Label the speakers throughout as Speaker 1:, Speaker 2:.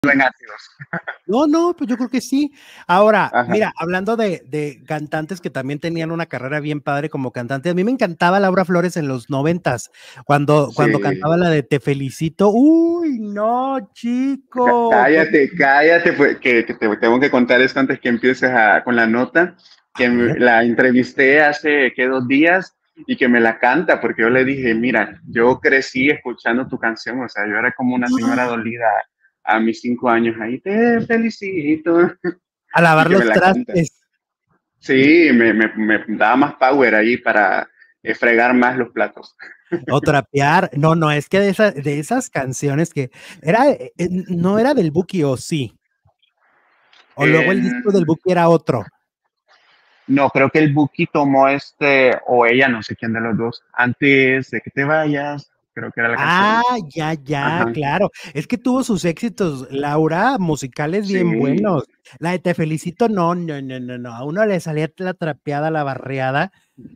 Speaker 1: en ácidos.
Speaker 2: No, no, pues yo creo que sí. Ahora,
Speaker 1: Ajá.
Speaker 2: mira, hablando de cantantes que también tenían una carrera bien padre como cantante, a mí me encantaba Laura Flores en los 90s, cuando
Speaker 1: Sí.
Speaker 2: cantaba la de Te Felicito. Uy, no, chico.
Speaker 1: Cállate, cállate, pues, que te tengo que contar esto antes que empieces con la nota,
Speaker 2: A ver.
Speaker 1: la entrevisté hace, ¿qué? 2 días y que me la canta, porque yo le dije, mira, yo crecí escuchando tu canción, o sea, yo era como una señora dolida a mis 5 años ahí, te felicito,
Speaker 2: A
Speaker 1: y
Speaker 2: lavar
Speaker 1: que me
Speaker 2: los
Speaker 1: la canta.
Speaker 2: trastes
Speaker 1: Sí, me daba más power ahí para fregar más los platos.
Speaker 2: o trapear. No, no, es que de esas canciones que era, no era del Buki o sí, o luego el disco del
Speaker 1: En-
Speaker 2: Buki era otro.
Speaker 1: No, creo que el Buki tomó o ella, no sé quién de los dos, antes de que te vayas, creo que era la
Speaker 2: Ah,
Speaker 1: canción.
Speaker 2: ya, ya,
Speaker 1: Ajá,
Speaker 2: claro. Es que tuvo sus éxitos, Laura, musicales bien
Speaker 1: sí,
Speaker 2: buenos. La de Te Felicito, no, no, no, no, no. A uno le salía la trapeada, la barreada,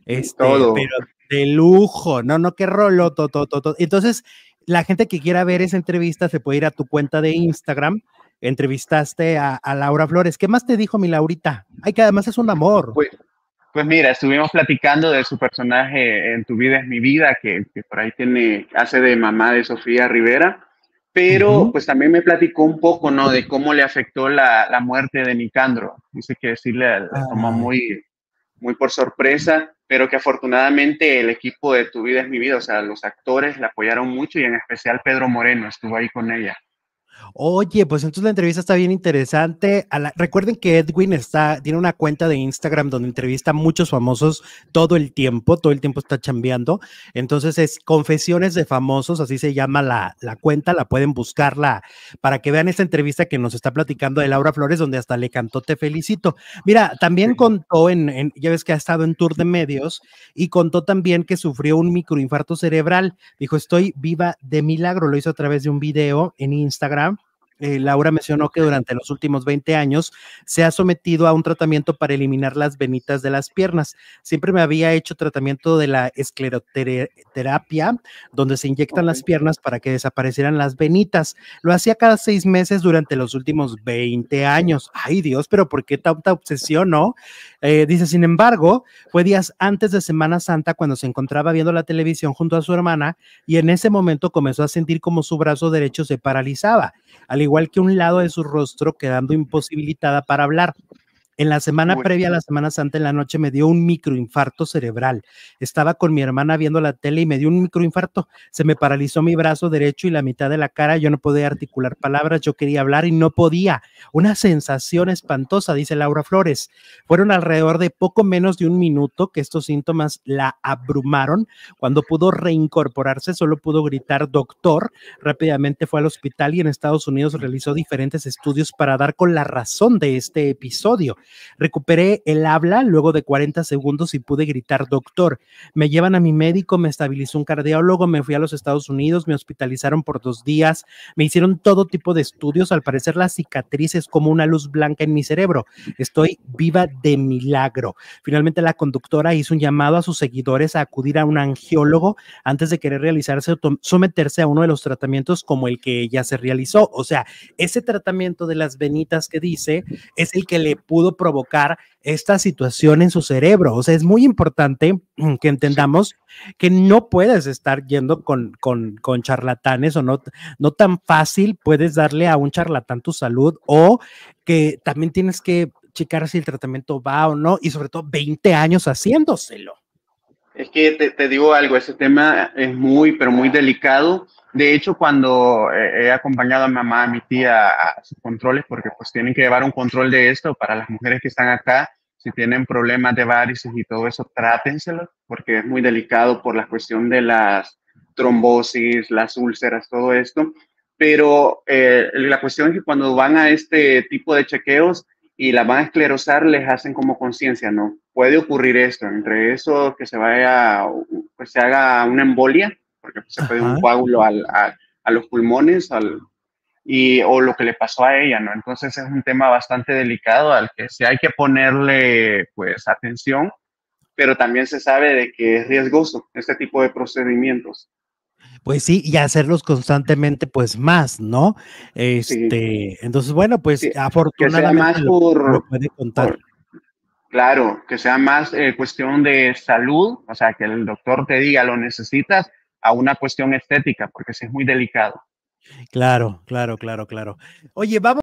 Speaker 2: pero
Speaker 1: todo.
Speaker 2: de lujo. No, no, qué rolo, Entonces, la gente que quiera ver esa entrevista se puede ir a tu cuenta de Instagram. Entrevistaste a Laura Flores. ¿Qué más te dijo mi Laurita? Ay, que además es un amor.
Speaker 1: Pues, pues mira, estuvimos platicando de su personaje en Tu vida es mi vida, que por ahí hace de mamá de Sofía Rivera, pero
Speaker 2: Ujú.
Speaker 1: pues también me platicó un poco, ¿no? De cómo le afectó la muerte de Nicandro. Dice que sí le tomó
Speaker 2: Ay.
Speaker 1: muy por sorpresa, pero que afortunadamente el equipo de Tu vida es mi vida, o sea, los actores la apoyaron mucho y en especial Pedro Moreno estuvo ahí con ella.
Speaker 2: Oye, pues entonces la entrevista está bien interesante. Recuerden que Edwin tiene una cuenta de Instagram donde entrevista a muchos famosos todo el tiempo está chambeando. Entonces es Confesiones de Famosos, así se llama la cuenta, la pueden buscarla para que vean esta entrevista que nos está platicando de Laura Flores, donde hasta le cantó Te Felicito. Mira, también
Speaker 1: Sí.
Speaker 2: contó ya ves que ha estado en tour de medios y contó también que sufrió un microinfarto cerebral. Dijo, estoy viva de milagro, lo hizo a través de un video en Instagram. Laura mencionó que durante los últimos 20 años se ha sometido a un tratamiento para eliminar las venitas de las piernas. Siempre me había hecho tratamiento de la escleroterapia, donde se inyectan las
Speaker 1: Okay.
Speaker 2: piernas para que desaparecieran las venitas. Lo hacía cada 6 meses durante los últimos 20 años. Ay Dios, pero ¿por qué tanta obsesión, no? Dice, sin embargo, fue días antes de Semana Santa cuando se encontraba viendo la televisión junto a su hermana y en ese momento comenzó a sentir como su brazo derecho se paralizaba, al igual que un lado de su rostro quedando imposibilitada para hablar. En la semana
Speaker 1: Uy,
Speaker 2: previa a la Semana Santa en la noche me dio un microinfarto cerebral. Estaba con mi hermana viendo la tele y me dio un microinfarto. Se me paralizó mi brazo derecho y la mitad de la cara. Yo no podía articular palabras. Yo quería hablar y no podía. Una sensación espantosa, dice Laura Flores. Fueron alrededor de poco menos de un minuto que estos síntomas la abrumaron. Cuando pudo reincorporarse, solo pudo gritar doctor. Rápidamente fue al hospital y en Estados Unidos realizó diferentes estudios para dar con la razón de este episodio. Recuperé el habla luego de 40 segundos y pude gritar doctor. Me llevan a mi médico, me estabilizó un cardiólogo, me fui a los Estados Unidos, me hospitalizaron por 2 días, me hicieron todo tipo de estudios. Al parecer la cicatriz es como una luz blanca en mi cerebro. Estoy viva de milagro. Finalmente la conductora hizo un llamado a sus seguidores a acudir a un angiólogo antes de querer realizarse o someterse a uno de los tratamientos como el que ella se realizó. O sea, ese tratamiento de las venitas que dice es el que le pudo provocar esta situación en su cerebro. O sea, es muy importante que
Speaker 1: sí.
Speaker 2: entendamos que no puedes estar yendo con charlatanes o no, no tan fácil puedes darle a un charlatán tu salud, o que también tienes que checar si el tratamiento va o no, y sobre todo 20 años haciéndoselo.
Speaker 1: Es que te digo algo, ese tema es muy, pero muy delicado. De hecho, cuando he acompañado a mi mamá, a mi tía a sus controles, porque pues tienen que llevar un control de esto para las mujeres que están acá, si tienen problemas de varices y todo eso, trátenselo, porque es muy delicado por la cuestión de las trombosis, las úlceras, todo esto. Pero la cuestión es que cuando van a este tipo de chequeos, y la van a esclerosar, les hacen como conciencia, ¿no? Puede ocurrir esto, entre eso que pues se haga una embolia, porque pues, se puede un
Speaker 2: Ajá.
Speaker 1: coágulo a los pulmones, o lo que le pasó a ella, ¿no? Entonces es un tema bastante delicado al que sí hay que ponerle, pues, atención, pero también se sabe de que es riesgoso este tipo de procedimientos.
Speaker 2: Pues sí, y hacerlos constantemente, pues más, ¿no?
Speaker 1: Sí,
Speaker 2: Entonces, bueno, pues
Speaker 1: sí, que sea
Speaker 2: afortunadamente
Speaker 1: más
Speaker 2: lo puede contar.
Speaker 1: claro, que sea más cuestión de salud, o sea, que el doctor te diga lo necesitas, a una cuestión estética, porque sí es muy delicado.
Speaker 2: Claro, claro, claro, claro. Oye, vamos.